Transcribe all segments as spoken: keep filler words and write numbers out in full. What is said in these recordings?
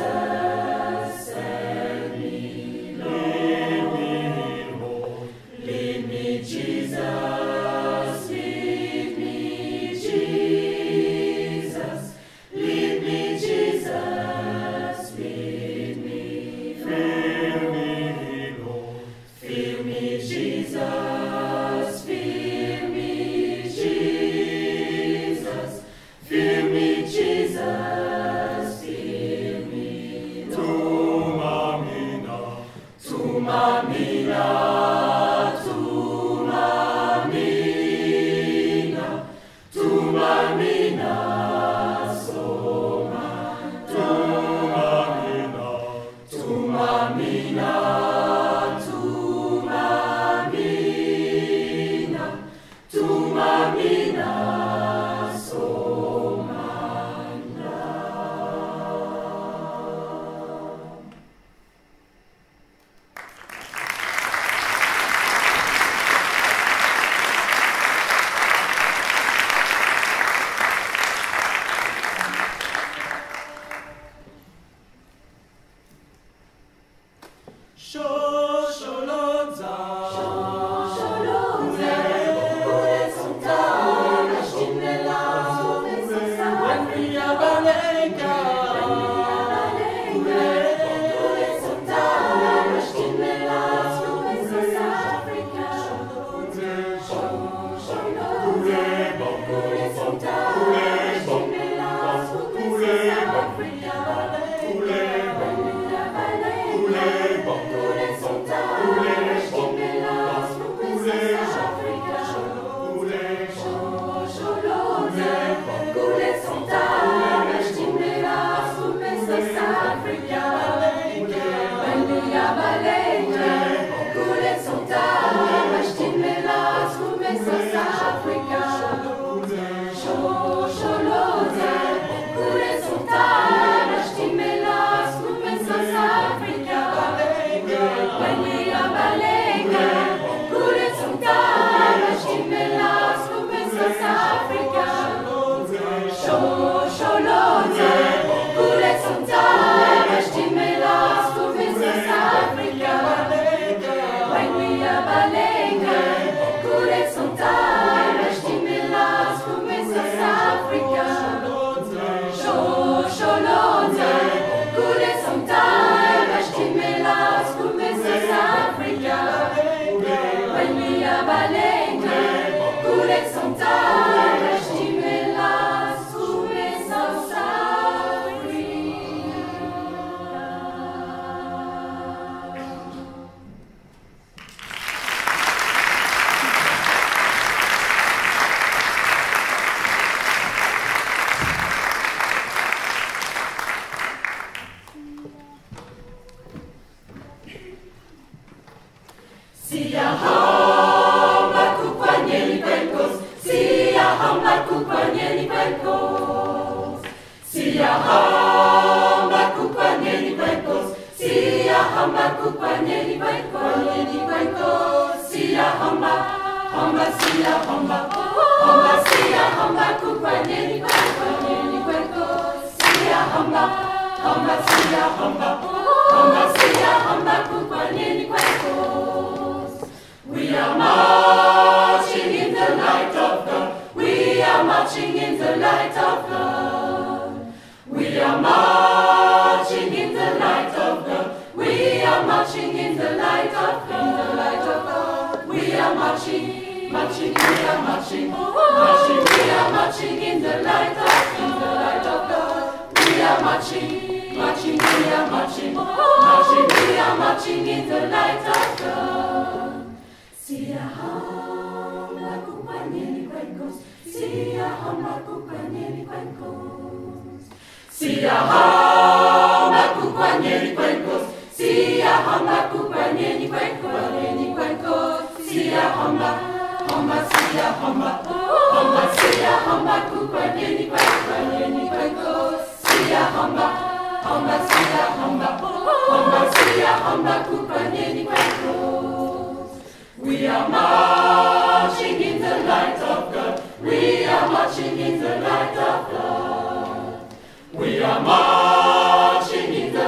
We are marching in the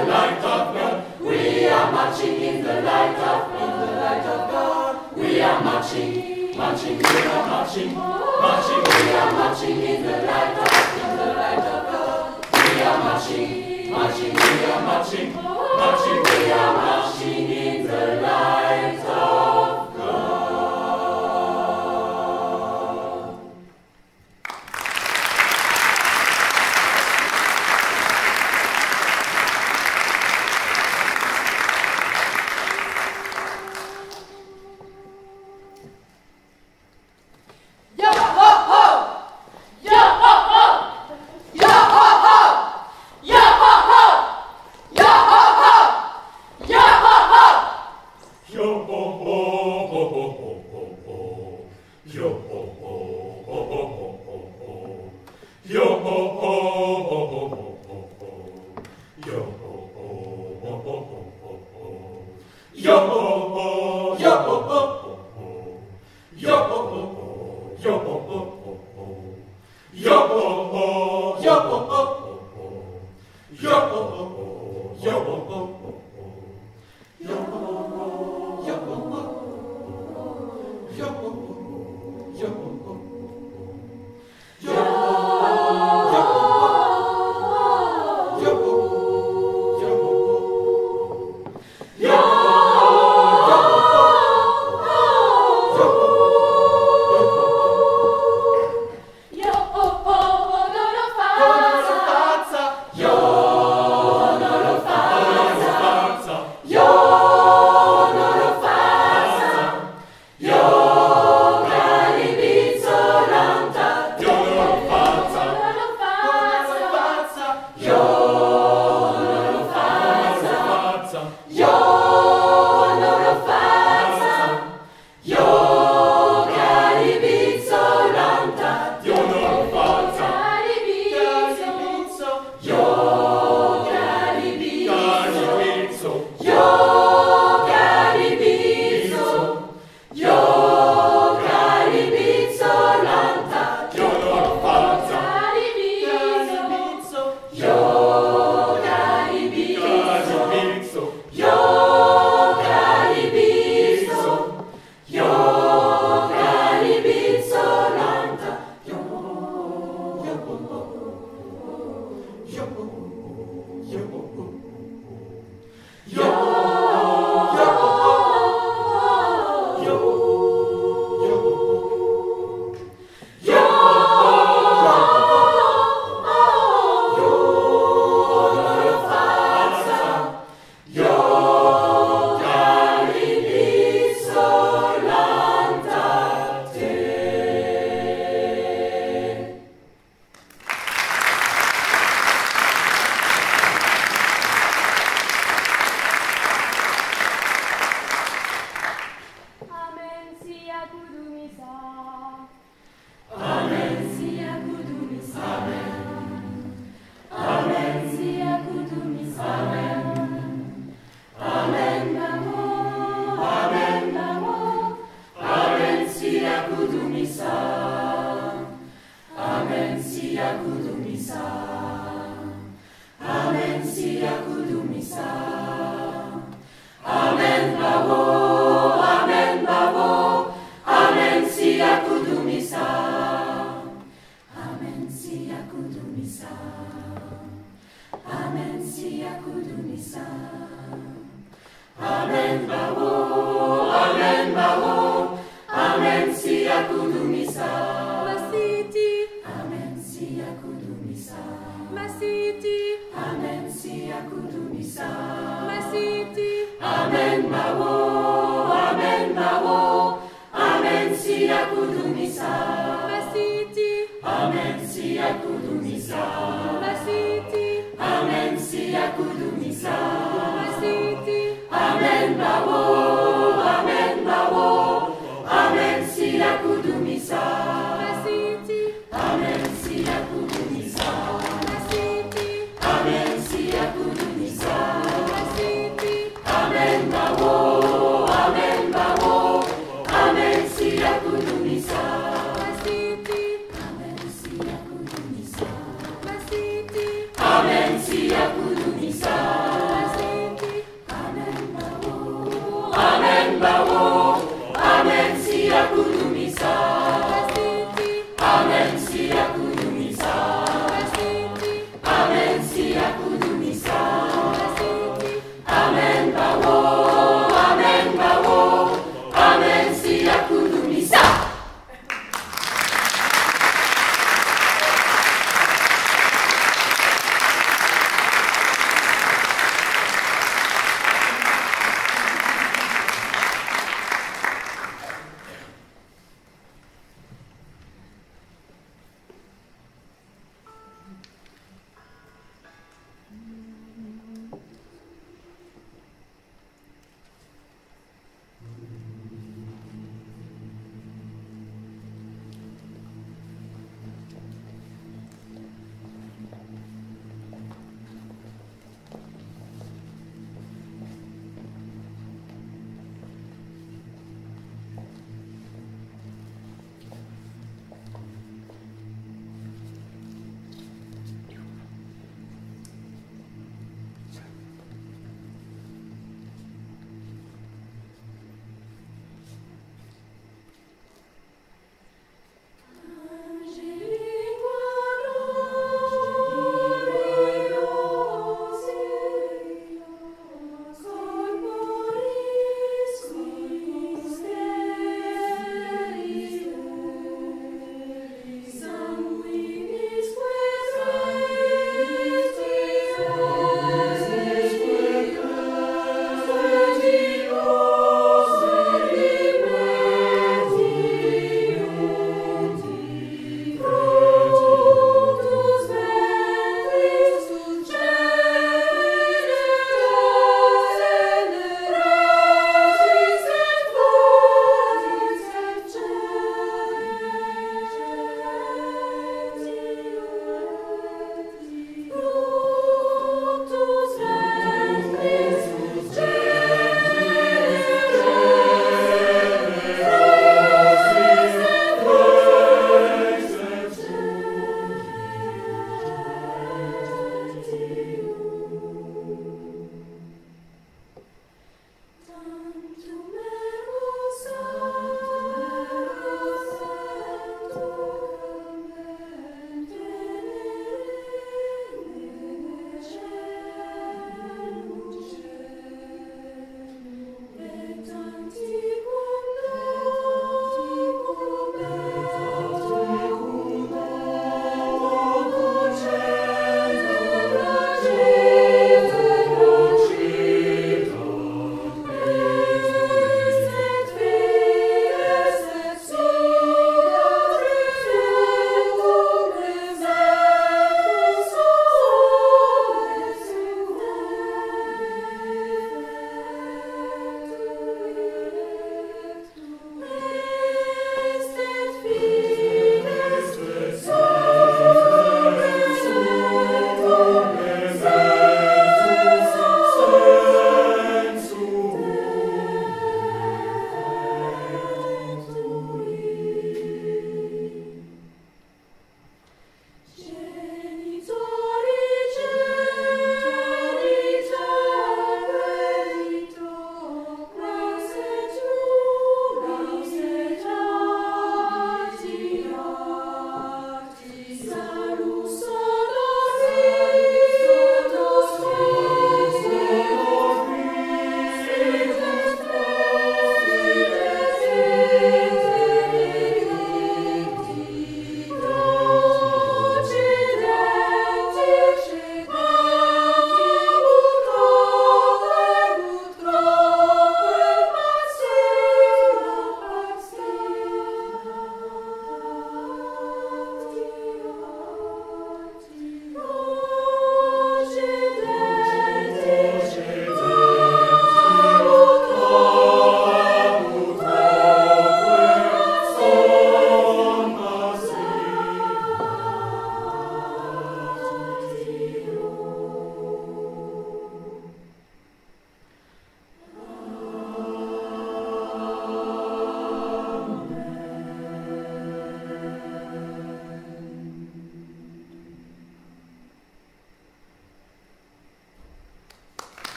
marching, marching, we are marching in the light of, in the light of God. We are marching, marching, we are marching, marching, we are marching in the light of God. Yo, no lo faz.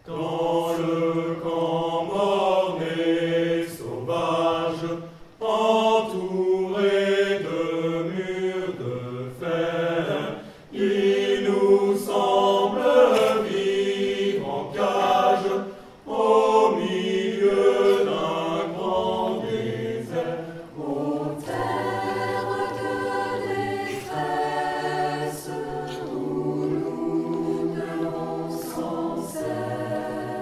Dans le camp morne et sauvage, entouré de murs de fer, il nous semble vivre en cage au milieu d'un grand désert. Ô terre de détresse, où nous pleurons sans cesse.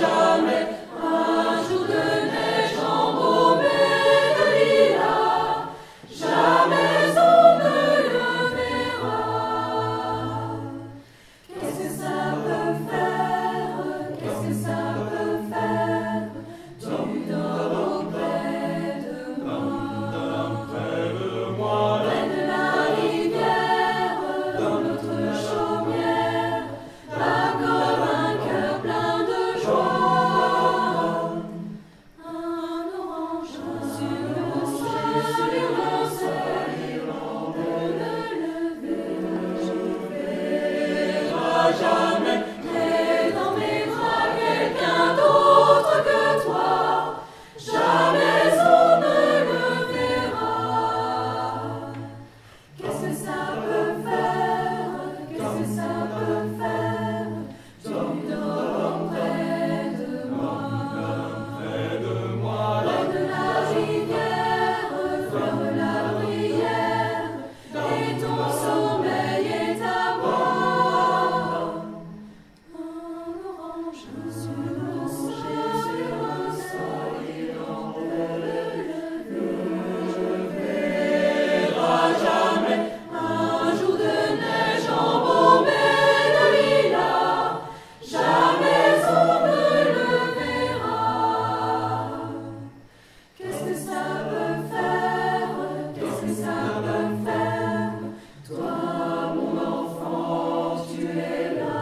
jamais un jour de neige embaumée de lilas, jamais on ne le verra. Qu'est-ce que ça peut faire? Qu'est-ce que ça peut faire? Tu dors auprès de moi, près de moi, près de la rivière, dans notre chaumière, là comme un cœur plein de joie. Un orange sur le ciel, sur le ciel, de le lever, je verrai jamais. Mais dans mes bras quelqu'un d'autre que toi, jamais on ne le verra. Qu'est-ce que ça peut faire? Qu'est-ce que ça peut faire? Tu dors près de moi, près de moi, près de la rivière, fleur de la bruyère, et ton sommeil est à moi. Un orange sur le ciel, sur le soleil, on peut le lever, je verrai jamais un jour de neige embaumée de lilas, jamais on ne le verra. Qu'est-ce que ça peut faire? Qu'est-ce que ça peut faire? Toi, mon enfant, tu es là.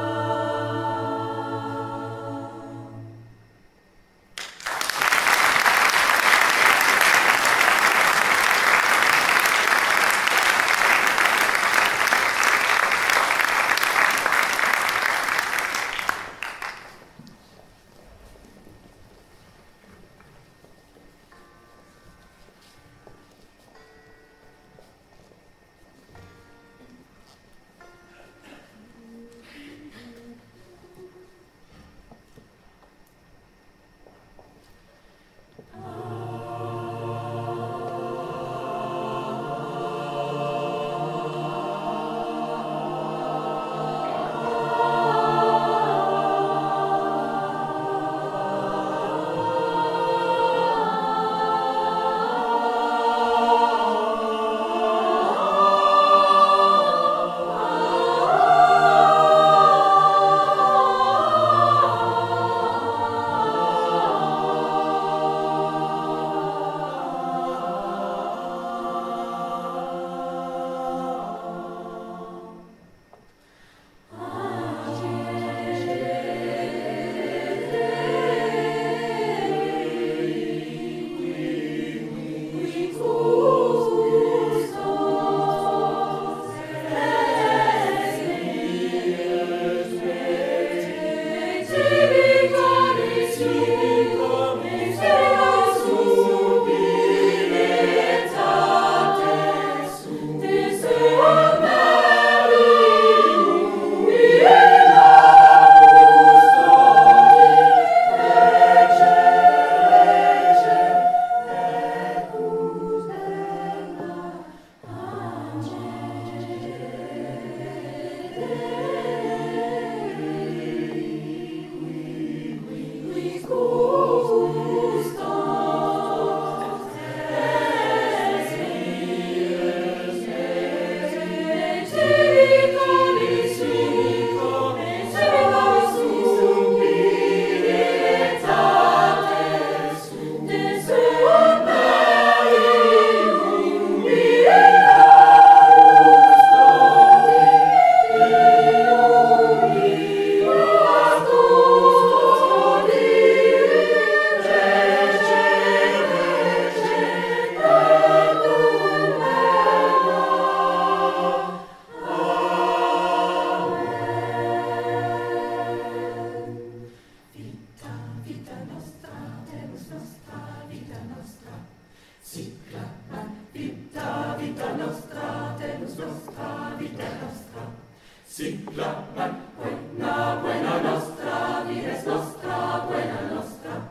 Cyclamen, buena, buena nostra, vires nostra, buena nostra.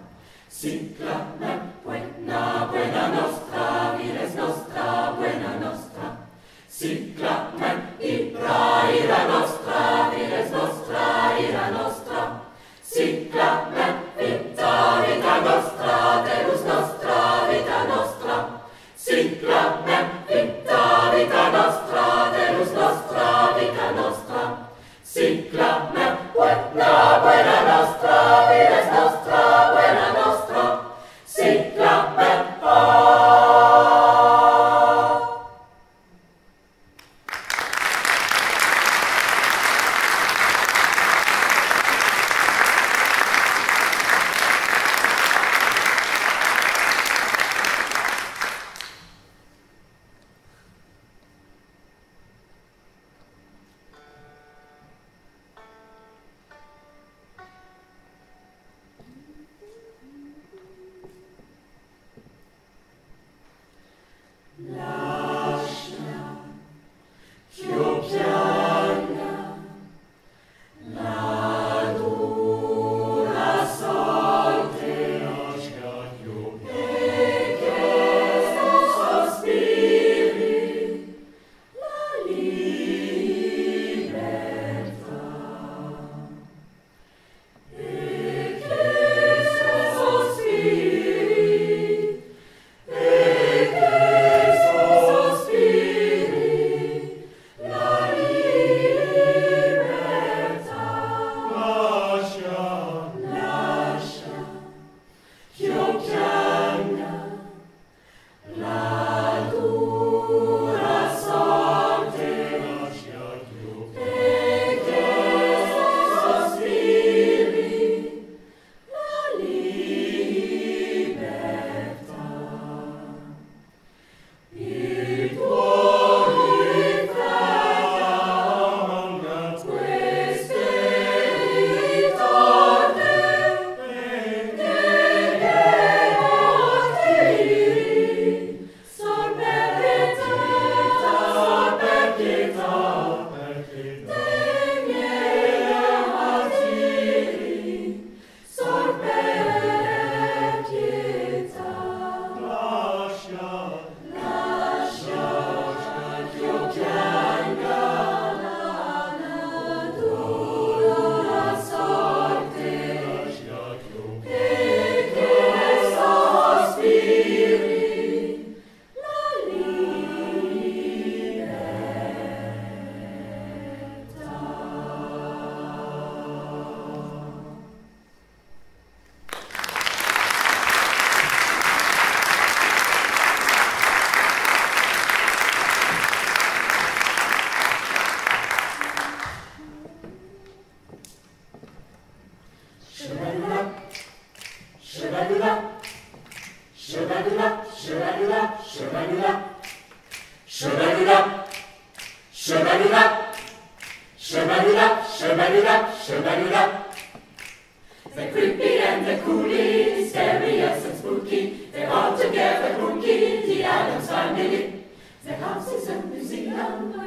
Cyclamen, buena, buena nostra, vires nostra, buena nostra. Cyclamen, ira, ira nostra, vires nostra, ira nostra. Cyclamen,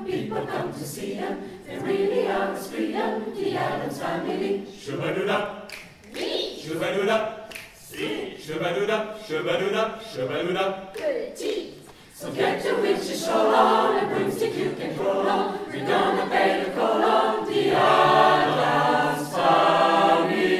people come to see him. They really are a spree, the Addams Family. Shabba-doo-da, shabba-doo-da, shabba-doo-da, shabba-doo-da, shabba-doo-da. Petit. So get your witch's shawl on, a broomstick you can roll on. We're gonna pay the call on the Addams Family.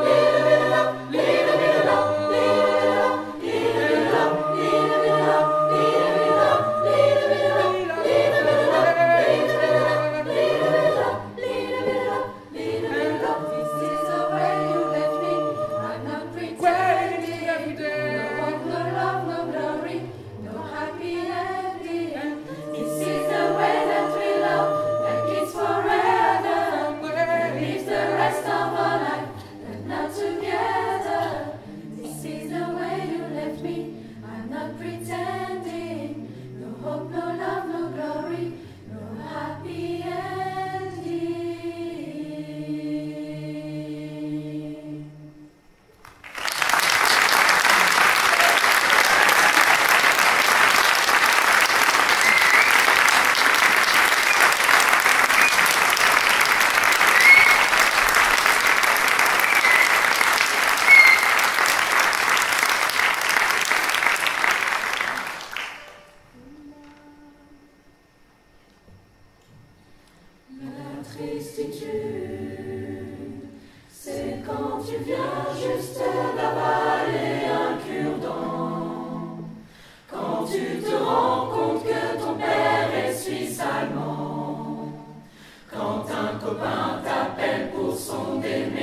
C'est quand tu viens juste d'avaler un cure-dent, quand tu te rends compte que ton père est suisse-allemand, quand un copain t'appelle pour son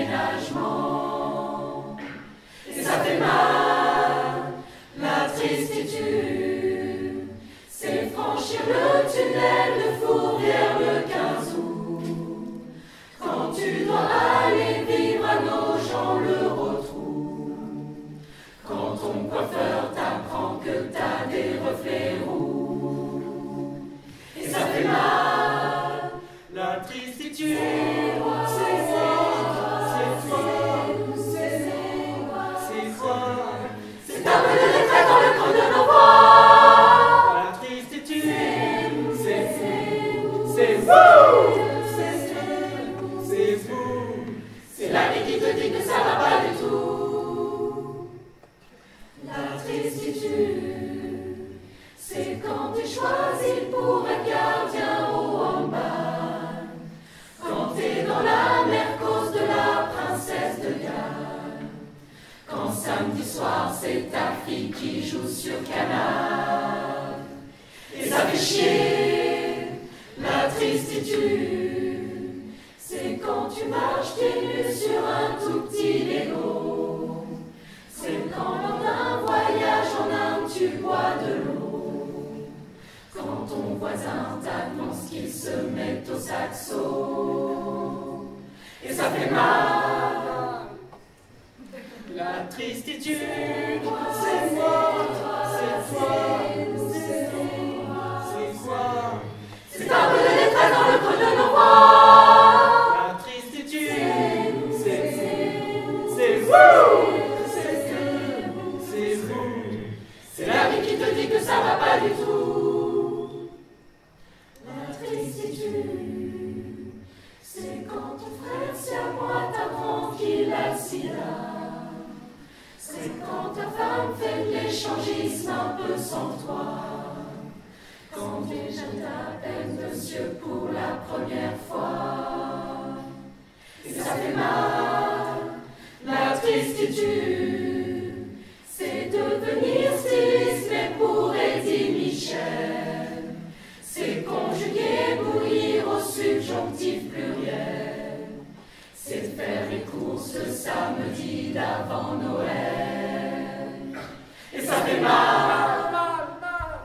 déménagement. Et ça fait mal, la tristitude, c'est franchir le tunnel de Fourvière le quinze août. Quand tu dois aller vivre à Nogent le Rotrou, quand ton coiffeur t'apprend que t'as des reflets roux. Et ça fait mal, La tristitude, c'est quoi, c'est quoi, c'est quoi, c'est quoi, c'est quoi, c'est un peu de détresse dans le creux de nos voix. la tristitude, c'est C'est c'est vous, c'est vous, c'est la vie qui te dit que ça va pas du tout. La tristitude, c'est quand tu choisis pour un gardien au handball, quand t'es dans la mercose de la princesse de Galles, quand samedi soir c'est ta fille qui joue sur Canal. Et ça fait chier, la tristitude, c'est quand tu marches pieds nus sur un tout petit Lego, c'est quand lors d'un voyage en Inde tu bois de l'eau, quand ton voisin t'annonce qu'il se met au saxo. Et ça fait mal, la tristitude, c'est ça va pas du tout. La tristitude, c'est quand ton frère siamois t'apprend qu'il a le sida. C'est quand ta femme fait de l'échangisme un peu sans toi. Quand déjà t'appelles monsieur pour la première fois. Et ça fait mal, la tristitude. C'est devenir styliste, mais pour Eddie Michel. C'est conjuguer, bouillir au subjonctif pluriel. C'est de faire les courses le samedi d'avant Noël. Et ça fait mal, mal, mal.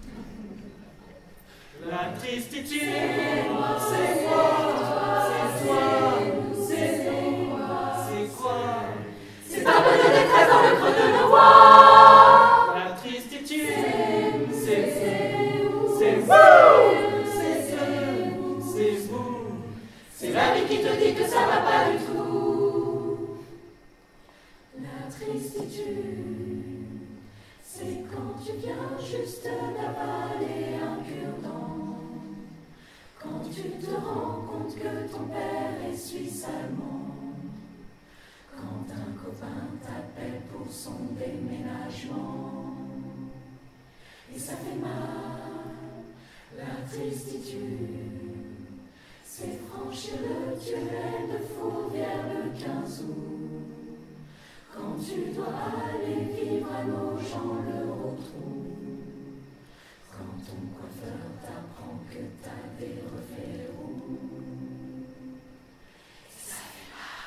La tristitude, c'est moi, c'est quoi, c'est toi, c'est quoi, c'est quoi? C'est un peu de détresse dans le creux de nos voix. La tristitude, C'est c'est vous, c'est vous, c'est c'est c'est vous. c'est la vie qui te dit que ça va pas du tout. La tristitude, c'est quand tu viens juste d'avaler un cure-dent. Quand tu te rends compte que ton père est suisse-allemand. Quand un copain t'appelle pour son déménagement. Et ça fait mal, la tristitude. C'est franchir le tunnel de Fourvière le quinze août. Quand tu dois aller vivre à nos gens le retrouve. Quand ton coiffeur t'apprend que t'as des reflets roux. Ça fait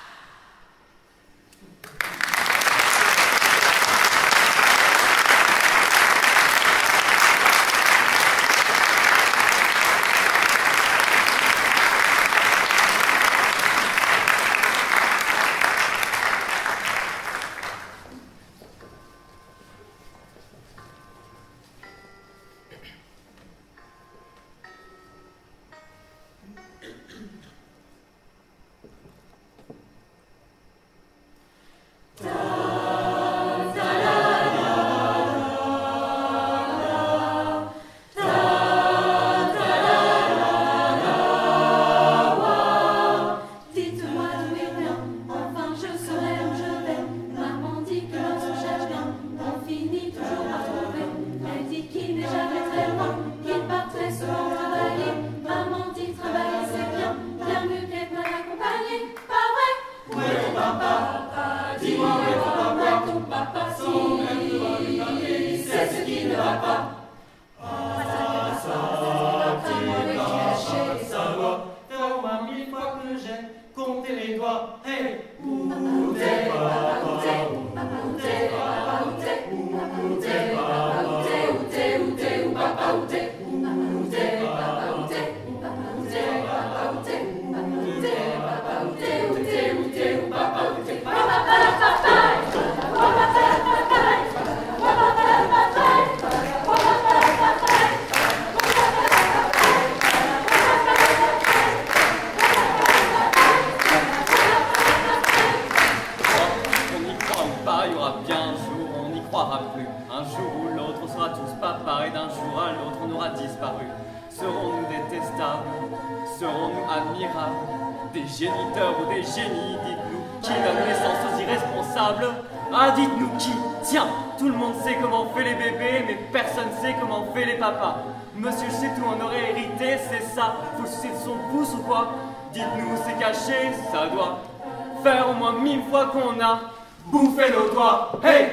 des géniteurs ou des génies, dites-nous qui donne naissance aux irresponsables. Ah, dites-nous qui. Tiens, tout le monde sait comment on fait les bébés, mais personne sait comment on fait les papas. Monsieur, je sais tout, on aurait hérité, c'est ça. Faut sucer de son pouce ou quoi? Dites-nous, c'est caché, ça doit faire au moins mille fois qu'on a bouffé nos doigts. Hey!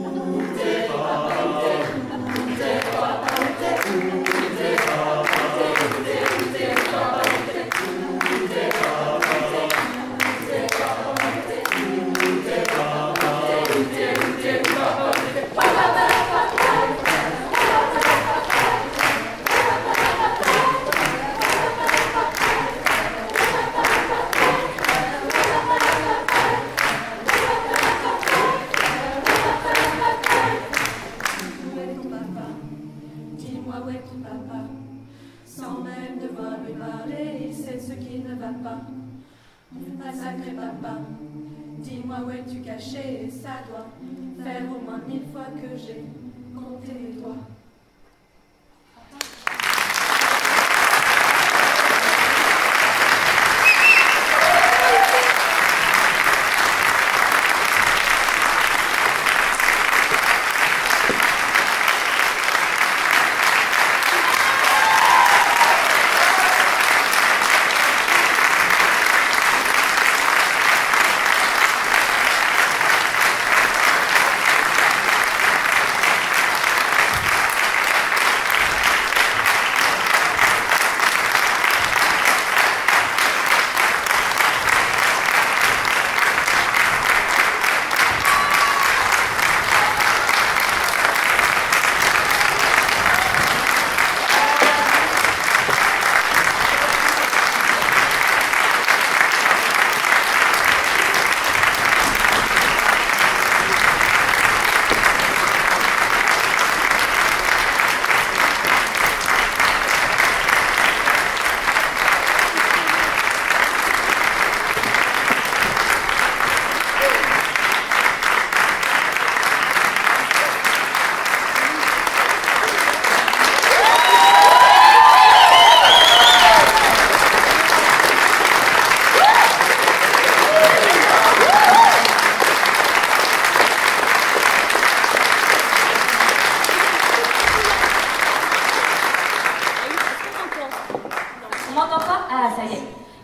Dis-moi où es-tu caché, et ça doit faire au moins mille fois que j'ai compté les doigts.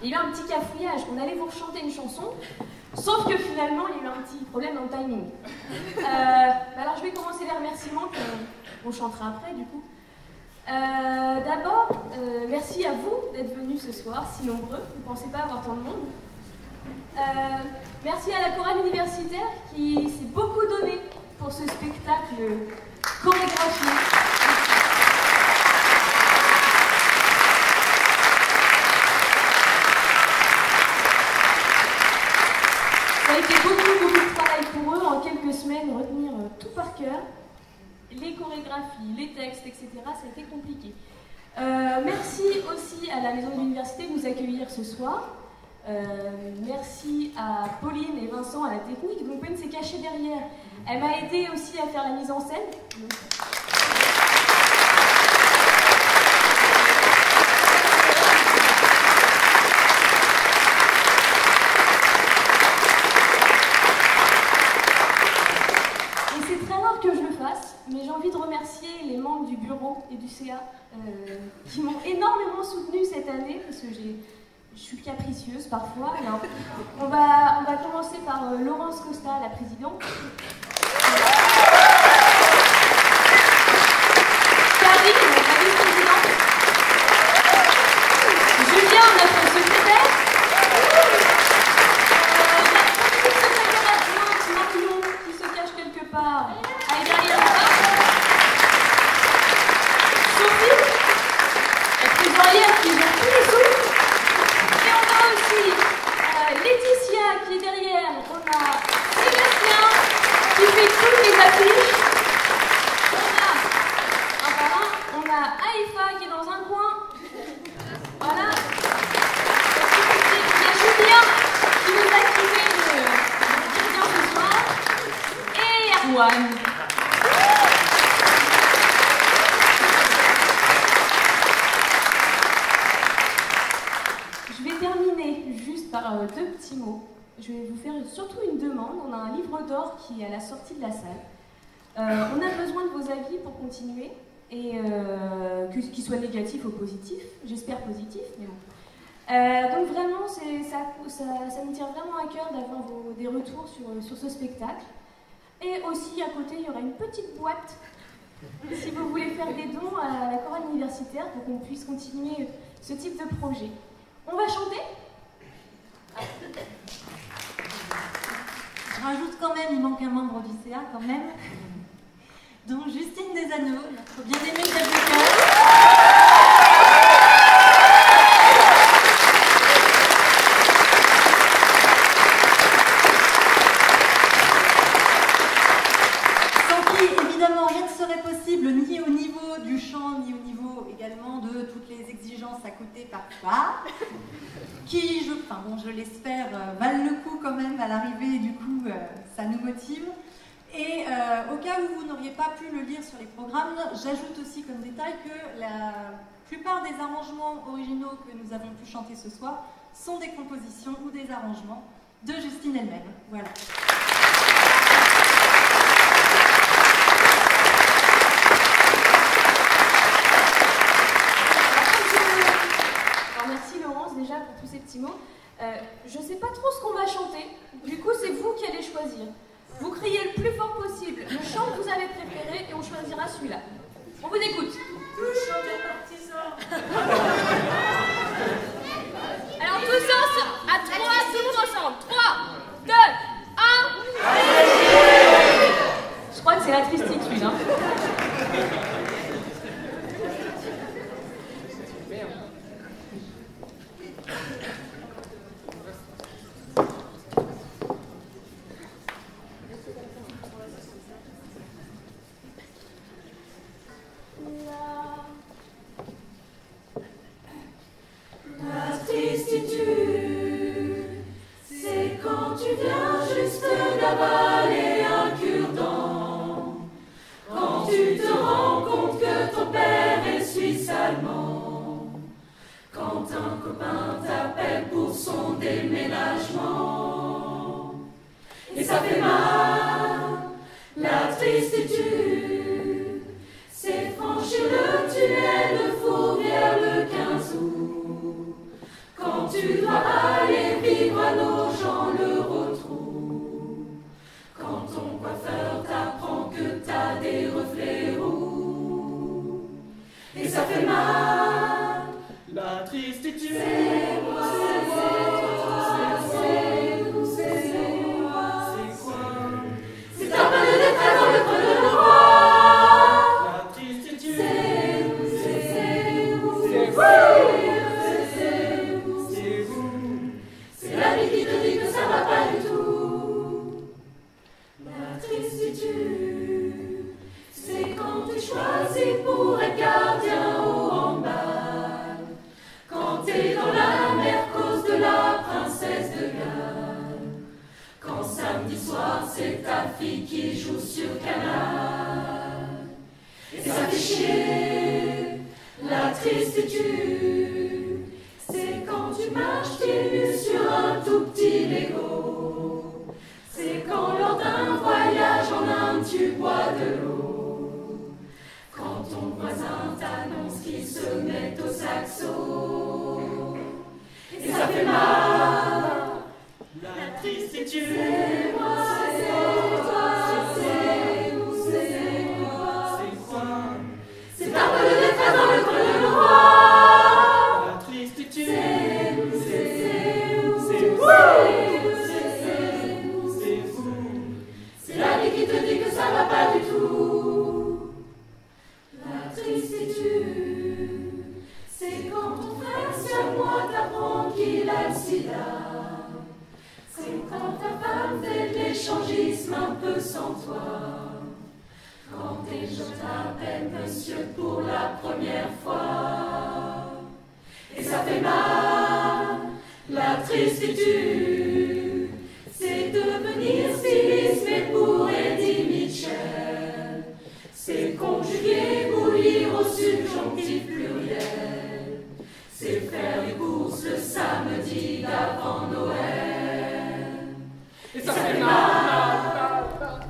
il y a eu un petit cafouillage, on allait vous chanter une chanson, sauf que finalement, il y a eu un petit problème dans le timing. Euh, alors, je vais commencer les remerciements, qu'on chantera après, du coup. Euh, D'abord, euh, merci à vous d'être venus ce soir, si nombreux, vous ne pensez pas avoir tant de monde. Euh, merci à la chorale universitaire qui s'est beaucoup donné pour ce spectacle chorégraphié. Ça a été beaucoup, beaucoup de travail pour eux, en quelques semaines, retenir euh, tout par cœur. Les chorégraphies, les textes, et cetera, ça a été compliqué. Euh, merci aussi à la Maison de l'Université de nous accueillir ce soir. Euh, merci à Pauline et Vincent à la technique. Donc Pauline s'est cachée derrière. Elle m'a aidé aussi à faire la mise en scène. Donc... Mais j'ai envie de remercier les membres du bureau et du C A euh, qui m'ont énormément soutenue cette année, parce que je suis capricieuse parfois. Alors, on, va, on va commencer par euh, Laurence Costa, la présidente. Karine, la vice-présidente. Julien, notre secrétaire. Euh, la secrétaire adjointe Marion, qui se cache quelque part. Elle est derrière moi. Sophie, la trésorière qui gère tous les sous. Et on a aussi euh, Laetitia qui est derrière. On a Sébastien qui fait toutes les affiches. On a, un par un, on a Aïfa qui est dans un coin. Voilà. Il y a Julien qui nous a activé le bien ce soir. Et Erwan. Par euh, deux petits mots. Je vais vous faire surtout une demande. On a un livre d'or qui est à la sortie de la salle. Euh, on a besoin de vos avis pour continuer, et euh, qu'il soit négatif ou positif. J'espère positif, mais bon. Euh, donc vraiment, ça, ça, ça me tient vraiment à cœur d'avoir des retours sur, sur ce spectacle. Et aussi, à côté, il y aura une petite boîte si vous voulez faire des dons à la chorale universitaire pour qu'on puisse continuer ce type de projet. On va chanter ? Je rajoute quand même, il manque un membre du C A quand même. Donc Justine Desanneaux, notre bien-aimée d'Avocat. Sans qui, évidemment, rien ne serait possible, ni au niveau du chant, ni au niveau également de toutes les exigences à côté parfois. Qui, je, enfin bon, je l'espère, euh, valent le coup quand même à l'arrivée, et du coup, euh, ça nous motive. Et euh, au cas où vous n'auriez pas pu le lire sur les programmes, j'ajoute aussi comme détail que la plupart des arrangements originaux que nous avons pu chanter ce soir sont des compositions ou des arrangements de Justine elle-même. Voilà. Merci Laurence déjà pour tous ces petits mots. Euh, je ne sais pas trop ce qu'on va chanter, du coup c'est vous qui allez choisir. Vous criez le plus fort possible le chant que vous avez préféré et on choisira celui-là. On vous écoute. Chant des partisans. Alors tous ensemble, à trois, tout le monde ensemble. trois, deux, un. Je crois que c'est la tristitude. Hein. Tu dois reflets roux. Et ça fait mal, La tristitude. c'est moi, c'est toi, c'est nous, c'est moi. C'est quoi? C'est un peu de détresse dans le creux de nos voix. La tristitude. C'est nous, c'est vous, C'est c'est vous, C'est vous. c'est la vie qui te dit que ça va pas du tout. La tristitude, c'est quand tu choisis pour être gardien au handball. Quand t'es dans la mer cause de la princesse de Galles. Quand samedi soir c'est ta fille qui joue sur Canal. Et ça fait chier, la tristitude. C'est quand tu marches pieds nus sur un tout petit Lego. C'est quand lors d'un voyage en Inde tu bois de l'eau. Quand ton voisin t'annonce qu'il se met au saxo. Et ça fait mal, La tristitude. c'est moi, c'est toi, c'est nous, c'est moi. C'est quoi? C'est un peu de détresse dans le creux de nos voix. La tristitude. C'est nous, c'est nous, C'est vous. c'est nous, C'est vous. c'est la vie qui te dit que ça va pas du tout. La tristitude, c'est quand ton frère sur moi t'apprend qu'il a le sida. C'est quand ta femme fait de l'échangisme un peu sans toi. Quand tes gens t'appellent monsieur pour la première fois. Et ça fait mal, la tristitude. C'est devenir styliste, mais pour Eddie Mitchell. C'est conjuguer, bouillir au subjonctif pluriel. C'est faire les courses le samedi d'avant Noël. Et ça fait mal.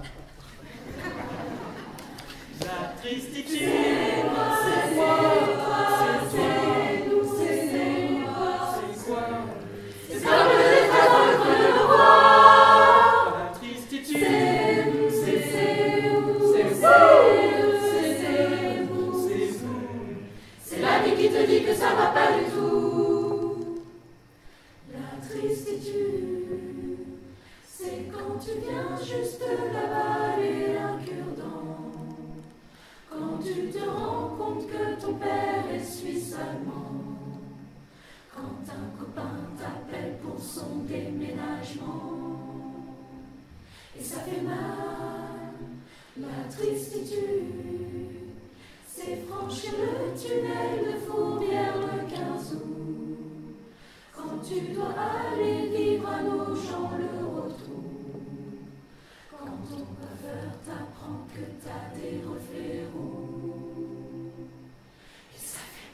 La tristitude. C'est moi, c'est toi, c'est nous, c'est moi. C'est quoi? C'est un peu de détresse dans le creux de nos voix. La tristitude. C'est nous, c'est nous, C'est c'est vous. C'est vous. C'est la vie qui te dit que ça va pas du tout. La tristitude, c'est quand tu viens juste d'avaler un cure-dent. Quand tu te rends compte que ton père est suisse-allemand. Quand un copain t'appelle pour son déménagement. Et ça fait mal, la tristitude. C'est franchir le tunnel de Fourvière le quinze août. Quand tu dois aller vivre à nos gens le retour. Quand ton coiffeur t'apprend que t'as des reflets roux. Et ça fait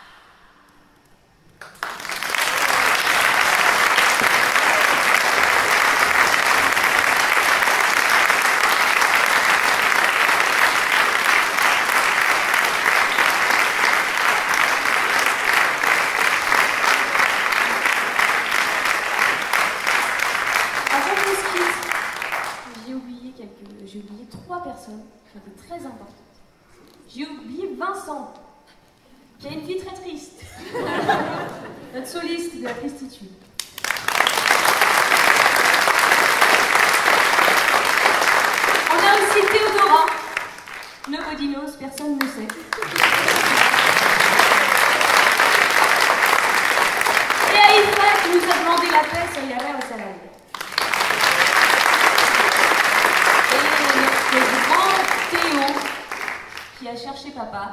Avant qu'on se quitte, j'ai oublié quelques, j'ai oublié trois personnes qui étaient très importantes. J'ai oublié Vincent, qui a une vie très triste. Notre soliste de la tristitude. On a aussi Théodora. Nobody knows, personne ne sait. Et Aïfra qui nous a demandé la paix, ça y allait au salarié. Et notre grand Théo qui a cherché papa.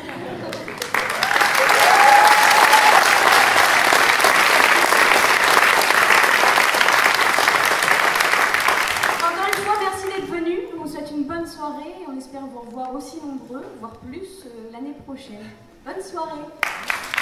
Encore une fois, merci d'être venus. On vous souhaite une bonne soirée et on espère vous revoir aussi nombreux, voire plus, euh, l'année prochaine. Bonne soirée.